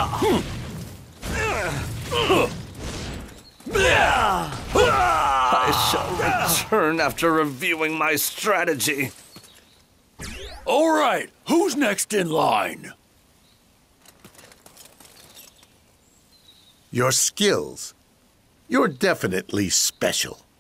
I shall return after reviewing my strategy. All right, who's next in line? Your skills. You're definitely special.